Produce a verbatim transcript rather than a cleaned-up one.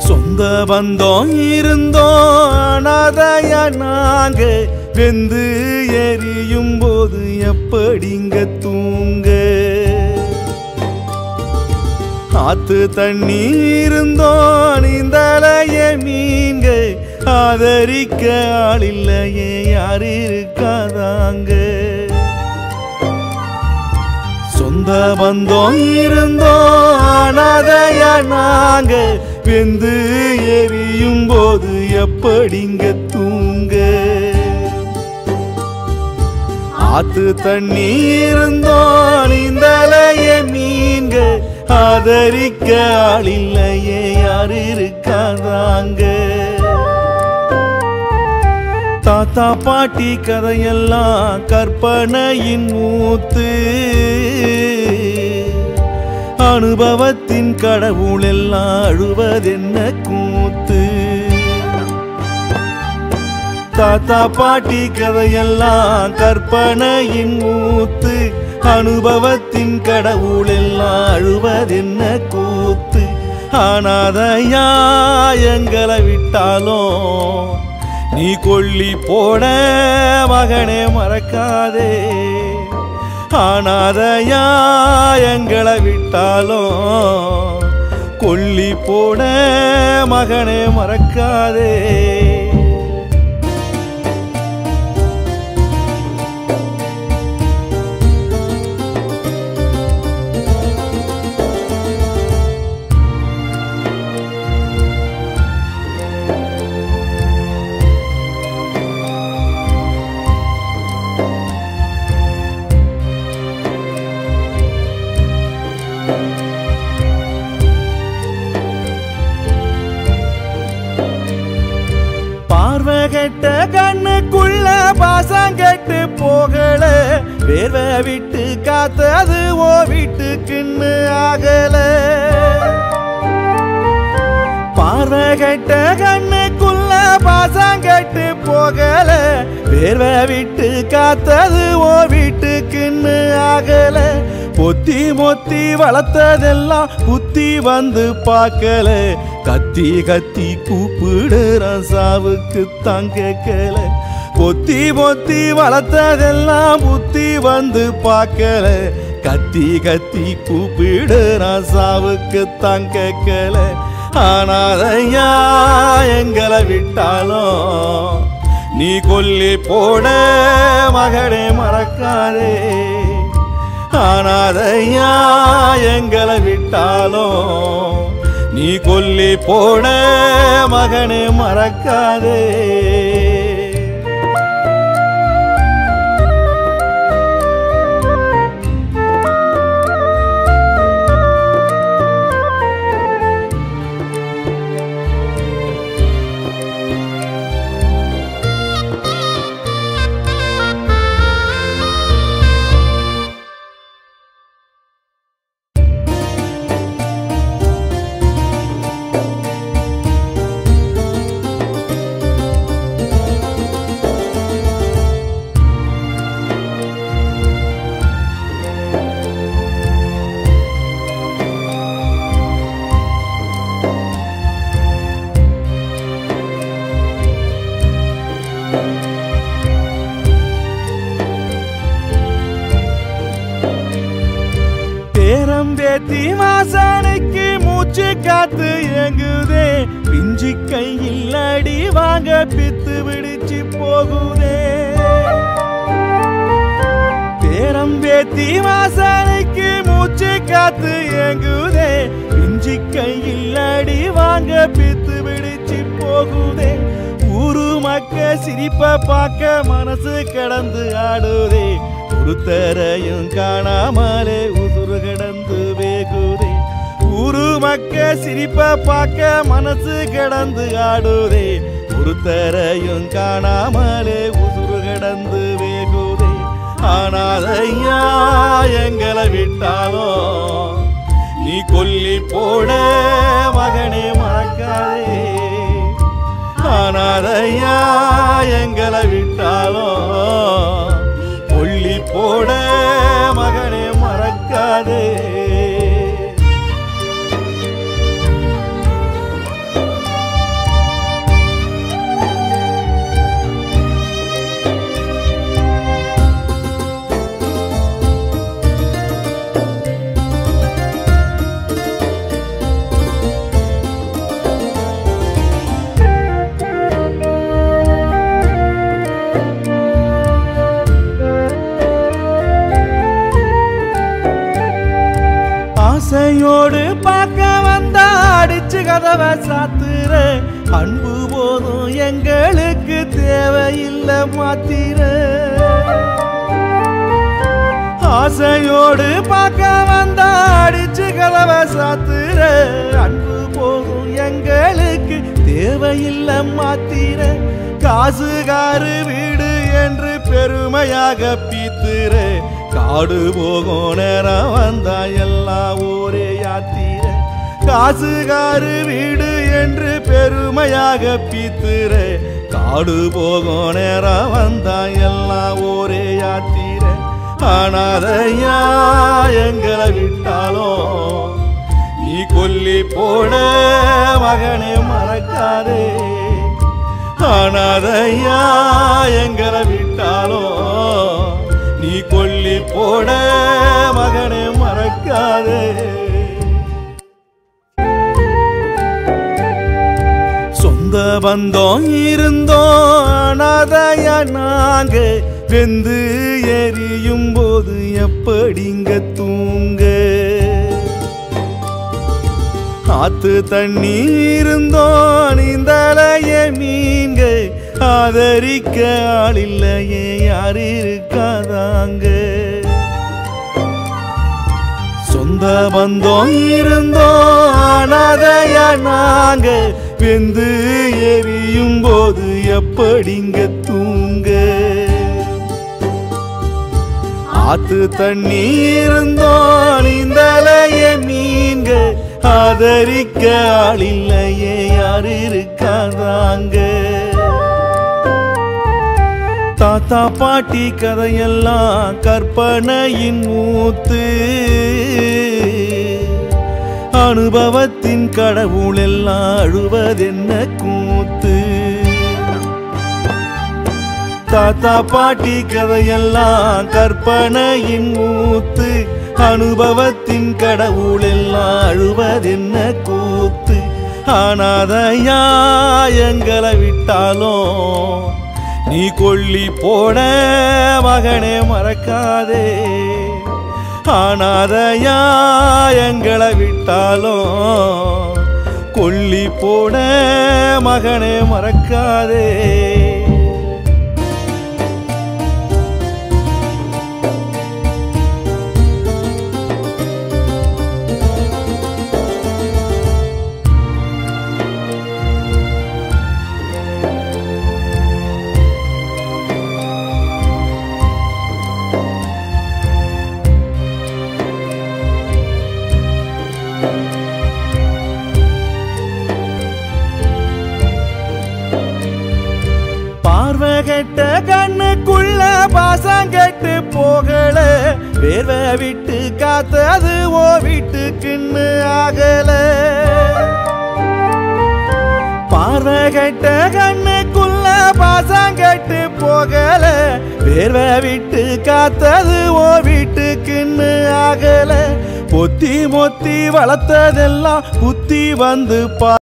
சொந்த பந்தம் இருந்தோம் அனாதைய நாங்க வெந்து எரியும் போது எப்படிங்க தூங்க ஆத்து தண்ணி இருந்தோம் நீந்தலைய மீன்க ஆதரிக்க ஆள் இல்லையே யாரு இருக்காதாங்க சொந்த பந்தம் இருந்தோம் அனாதைய நாங்க வெந்து எரியும் போது எப்படிங்க தூங்க ஆத்து தண்ணி இருந்தோம் நீந்தலைய மீன்க ஆதரிக்க ஆள் இல்லையே யாரு இருக்காதாங்க தாத்தா பாட்டி கதையெல்லாம் கற்பனையின் மூத்து அனுபவத்தின் கடவுள் எல்லாம் அழுவதென்ன கூத்து தாத்தா பாட்டி கதையெல்லாம் கற்பனையின் மூத்து அனுபவத்தின் கடவுள் எல்லாம் அழுவதென்ன கூத்து ஆனாதையா எங்களை விட்டாலும் நீ கொல்லி போட மகனே மறக்காதே ஆனாதையா எங்களை விட்டாலும் கொல்லி போட மகனே மறக்காதே கெட்ட கண்ணுக்குள்ள பாசம் கெட்டு போகல வேர்வை விட்டு காத்தது ஓ வீட்டுக்குன்னு ஆகல பார்வை கெட்ட கண்ணுக்குள்ள பாசம் கெட்டு போகல வேர்வை விட்டு காத்தது ஓ வீட்டுக்குன்னு ஆகல பொத்தி மொத்தி வளர்த்ததெல்லாம் புத்தி வந்து பார்க்கல கத்தி கத்தி கூப்பிடுற சாவுக்கு தான் கேட்கல பொத்தி பொத்தி வளர்த்ததெல்லாம் புத்தி வந்து பார்க்கல கத்தி கத்தி கூப்பிடுற சாவுக்கு தான் கேட்கல ஆனாதையா எங்களை விட்டாலும் நீ கொல்லி போட மகனே மறக்காதே ஆனாதையா எங்களை விட்டாலும் நீ கொல்லி போட மகனே மறக்காதே பேத்தி வாசனைக்கு மூச்சு காத்து எங்குதே பிஞ்சி கையில் அடி வாங்க பித்து பிடிச்சு போகுதே பேரம் பேத்தி வாசனைக்கு மூச்சு காத்து எங்குதே பிஞ்சி கையில் அடி வாங்க பித்து பிடிச்சு போகுதே ஊரு மக்க சிரிப்ப பார்க்க மனசு கடந்து ஆடுதே ஒருத்தரையும் காணாமலே உசுறு கடந்து வேகுதே ஊரு மக்க சிரிப்ப பார்க்க மனசு கடந்து ஆடுதே ஒருத்தரையும் காணாமலே உசுறு கடந்து வேகுதே ஆனாதையா எங்களை விட்டாலும் நீ கொல்லி போட மகனே மறக்காதே ஆனாதையா எங்களை விட்டாலும் கொல்லி போட மகனே மறக்காதே ஆசையோடு பார்க்க வந்தா அடிச்சு கதவை சாத்துற அன்பு போதும் எங்களுக்கு தேவையில்லை மாத்திர ஆசையோடு பார்க்க வந்தா அடிச்சு கதவை சாத்துற அன்பு போதும் எங்களுக்கு தேவையில்லை மாத்திர காசுகாரு வீடு என்று பெருமையாக பீத்துற காடு போகும் நேரம் வந்தா எல்லாம் ஒரே யாத்திர காசுகாரு வீடு என்று பெருமையாக பீத்துற காடு போகும் நேரம் வந்தா எல்லாம் ஒரே யாத்திர ஆனாதையா எங்களை விட்டாலும் நீ கொல்லி போட மகனே மறக்காதே ஆனாதையா எங்களை விட்டாலும் நீ கொல்லி போட மகனே மறக்காதே சொந்த பந்தம் இருந்தோம் ஆனாதையா நாங்க வெந்து எரியும் போது எப்படிங்க தூங்க ஆத்து தண்ணி இருந்தோம் நீந்தலைய மீன்க ஆதரிக்க ஆள் இல்லையே யாரு இருக்காதாங்க சொந்த பந்தம் இருந்தோம் ஆனாதையா நாங்க வெந்து எரியும் போது எப்படிங்க தூங்க ஆத்து தண்ணி இருந்தோம் நீந்தலைய மீன்க ஆதரிக்க ஆள் இல்லையே யாரு இருக்காதாங்க தாத்தா பாட்டி கதையெல்லாம் கற்பனையின் மூத்து அனுபவத்தின் கடவுள் எல்லாம் அழுவதென்ன கூத்து தாத்தா பாட்டி கதையெல்லாம் கற்பனையின் மூத்து அனுபவத்தின் கடவுள் எல்லாம் அழுவதென்ன கூத்து ஆனாதையா எங்களை விட்டாலும் நீ கொல்லி போட மகனே மறக்காதே ஆனாதையா எங்களை விட்டாலும் கொல்லி போட மகனே மறக்காதே கெட்ட கண்ணுக்குள்ள பாசம் கெட்டு போகல வேர்வை விட்டு காத்தது ஓ வீட்டுக்குன்னு ஆகல பார்வை கெட்ட கண்ணுக்குள்ள பாசம் கெட்டு போகல வேர்வை விட்டு காத்தது ஓ வீட்டுக்குன்னு ஆகல பொத்தி மொத்தி வளர்த்ததெல்லாம் புத்தி வந்து பா